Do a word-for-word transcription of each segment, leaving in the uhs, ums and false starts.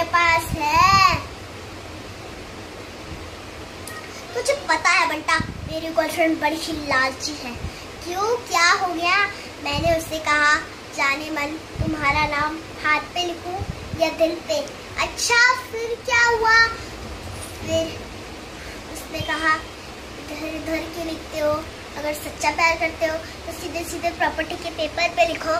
पास है। तुझे पता है बंटा, मेरी गर्लफ्रेंड बड़ी ही लालची है। क्यों, क्या हो गया? मैंने उससे कहा, जाने मन तुम्हारा नाम हाथ पे लिखूं या दिल पे? अच्छा, फिर क्या हुआ? फिर उसने कहा, इधर इधर क्यों लिखते हो? अगर सच्चा प्यार करते हो तो सीधे सीधे प्रॉपर्टी के पेपर पे लिखो।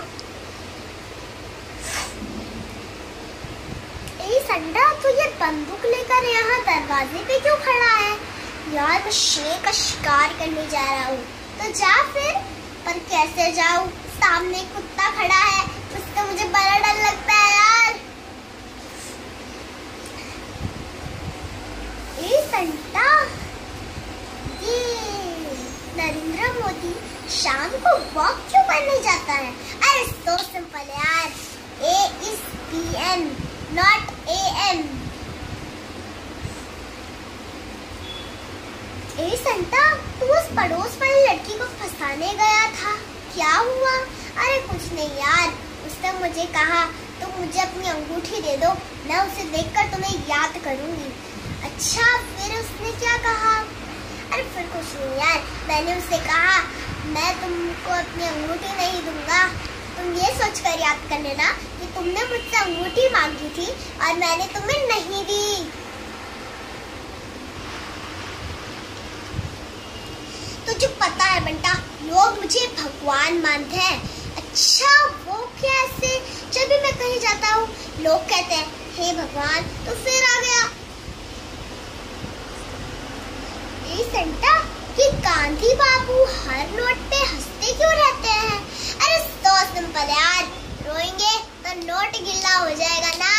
ए संडा, तू ये बंदूक लेकर यहाँ दरवाजे पे क्यों खड़ा है? यार, मैं शेर का शिकार करने जा रहा हूँ। तो जा फिर। पर कैसे जाऊँ? सामने कुत्ता खड़ा है, उससे मुझे बड़ा डर लगता है यार। ए संटा, ये नरेंद्र मोदी शाम को वॉक क्यों करने जाता है? अरे सो सिंपल यार, A is P N not A N. ए संता, तू उस पड़ोस वाली लड़की को फंसाने गया था, क्या हुआ? अरे कुछ नहीं यार, उसने मुझे कहा तुम तो मुझे अपनी अंगूठी दे दो, मैं उसे देखकर तुम्हें याद करूंगी। अच्छा, फिर उसने क्या कहा? अरे फिर कुछ नहीं यार, मैंने उससे कहा मैं तुमको अपनी अंगूठी नहीं दूंगा, तुम ये सोचकर याद कर लेना कि तुमने मुझसे अंगूठी मांगी थी और मैंने तुम्हें नहीं दी। तुझे पता है बंटा, लोग मुझे भगवान मानते हैं। अच्छा, वो कैसे? जब भी मैं कहीं जाता हूँ लोग कहते हैं हे भगवान, तो फिर आ गया। ए संटा, कि गांधी बाबू हर नोट पे हंसते क्यों रहते हैं? अरे तो सिंपल यार, रोएंगे तो नोट गिल्ला हो जाएगा ना।